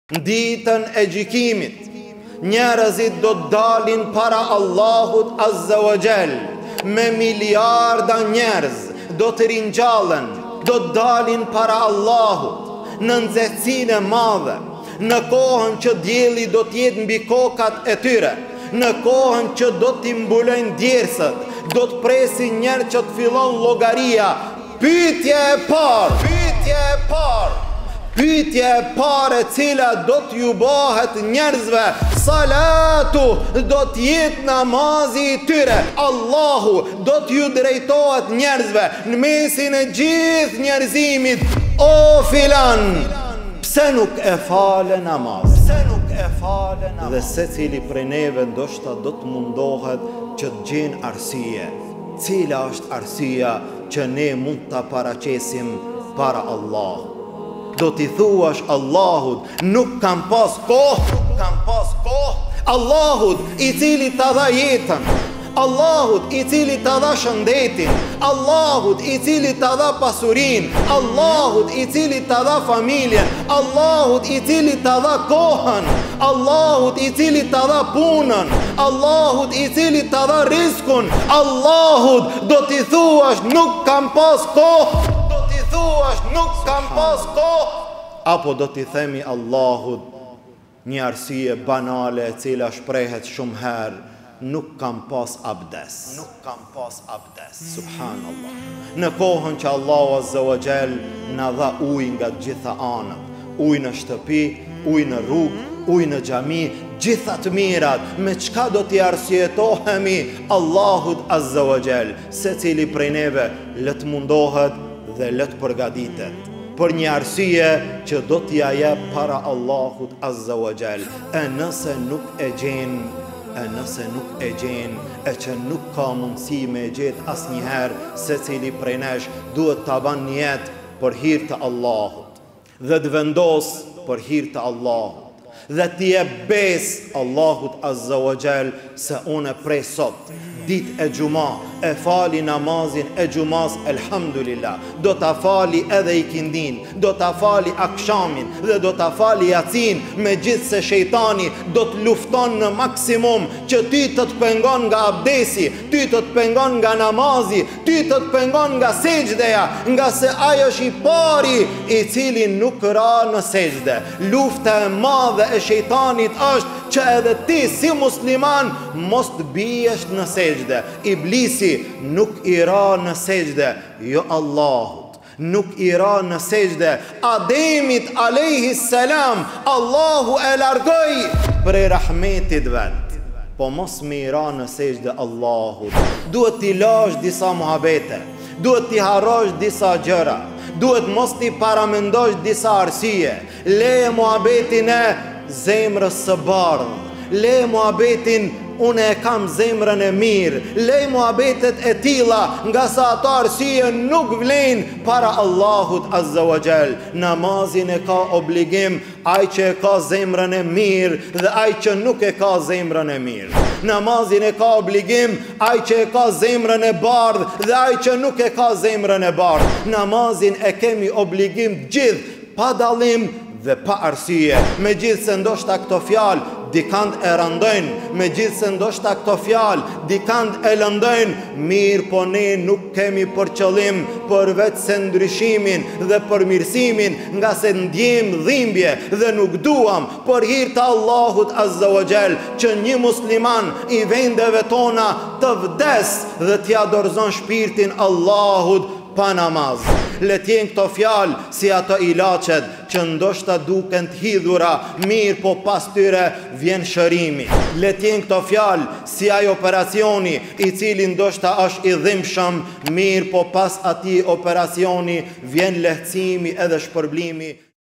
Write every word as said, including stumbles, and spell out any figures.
Në ditën e gjykimit, njerëzit do të dalin para Allahut Azza wa Jall, me miliarda njerëz do të ringjallen, do të dalin para Allahut në nxehtësinë e madhe, në kohën që dielli do të jetë mbi kokat e tyre, në kohën që do t'i mbulojnë djersët, do të presin njerë që të fillon llogaria. Pyetja e parë, pyetja e parë, pyetja e parë e cila do t'ju bëhet njerëzve, salatu do t'jetë namazi i tyre. Allahu do t'ju drejtohet njerëzve në mesin e gjithë njerëzimit. O filan, pse nuk e fale namaz? Pse nuk e fale namaz? Dhe secili prej neve ndoshta do të mundohet që të gjenë arsye. Cila është arsyeja që ne mund ta paraqesim para Allahut? Do t'i thuash Allahut, nuk kam pas kohë, nuk kam pas kohë. Allahut i cili ta dha jetën, Allahut i cili ta dha shëndetin, Allahut i cili ta dha pasurin, Allahut i cili ta dha familjen, Allahut i cili ta dha kohën, Allahut i cili ta dha punën, Allahut i cili ta dha rizkun. Allahut do t'i thuash nuk kam pas kohë, do t'i thuash nuk kam pas kohë. Apo do t'i themi Allahut një arsye banale e cila shprehet shumë herë, nuk kam pas abdes. Nuk kam pas abdes. Subhanallah. Në kohën që Allahu Azza wa Jall na dha ujë nga të gjitha anët, ujë në shtëpi, ujë në rrugë, ujë në xhami, gjitha të mirat, me çka do t'i arsyetohemi Allahut Azza wa Jall? Secili prej neve le të mundohet dhe le të përgatitet për një arsye që do t'ja jep para Allahut Azza wa Jall. E nëse nuk e gjen, e nëse nuk e gjen, e që nuk ka mundësi me gjetë asnjëherë, secili prej nesh duhet ta ban një jetë për hir të Allahut dhe të vendos për hir të Allahut dhe t'i jep besë Allahut Azza wa Jall se unë prej sot, ditë e gjuma, e fali namazin e gjumas, elhamdulillah, do t'a fali edhe i kindin, do t'a fali akshamin dhe do t'a fali jacin, me gjithë se shejtani do të lufton në maksimum që ty të të pengon nga abdesi, ty të të pengon nga namazi, ty të të pengon nga sejdëja, nga se ajo është i pari i cili nuk ra në sejdë. Lufta e madhe e shejtanit është që edhe ti si musliman mos të biesh në sejdë. Iblisi nuk i ra në sejdë, jo Allahut, nuk i ra në sejdë. Ademit alayhi salam, Allahu e largoi prej rahmetit vet, po mos me i ra në sejdë Allahut. Duhet t'i lash disa muhabete, duhet t'i harrosh disa gjëra, duhet mos t'i paramendosh disa arsye. Leje muhabetin e zemrës së bardhë, le muhabetin unë e kam zemrën e mirë, le muhabetet e tilla, nga sa ato arsye nuk vlen para Allahut Azza wa Jall. Namazin e ka obligim ai që e ka zemrën e mirë dhe ai që nuk e ka zemrën e mirë. Namazin e ka obligim ai që e ka zemrën e bardhë dhe ai që nuk e ka zemrën e bardhë. Namazin e kemi obligim gjithë, pa dallim dhe pa arsye. Me gjithë se ndoshta këto fjalë dikant e randojnë, me gjithë se ndoshta këto fjalë dikant e lëndojnë, mirë po ne nuk kemi për qëllim përveç se ndryshimin dhe përmirësimin, nga se ndjem dhimbje dhe nuk duam për hir të Allahut Azza wa Jall që një musliman i vendeve tona të vdes dhe t'ia dorëzon shpirtin Allahut pa namaz. Le t'jenë këto fjalë si ato ilaçet që ndoshta duken të hidhura, mirë po pas tyre vjen shërimi. Le t'jenë këto fjalë si ai operacioni i cili ndoshta është i dhimbshëm, mirë po pas atij operacioni vjen lehtësimi edhe shpërblimi.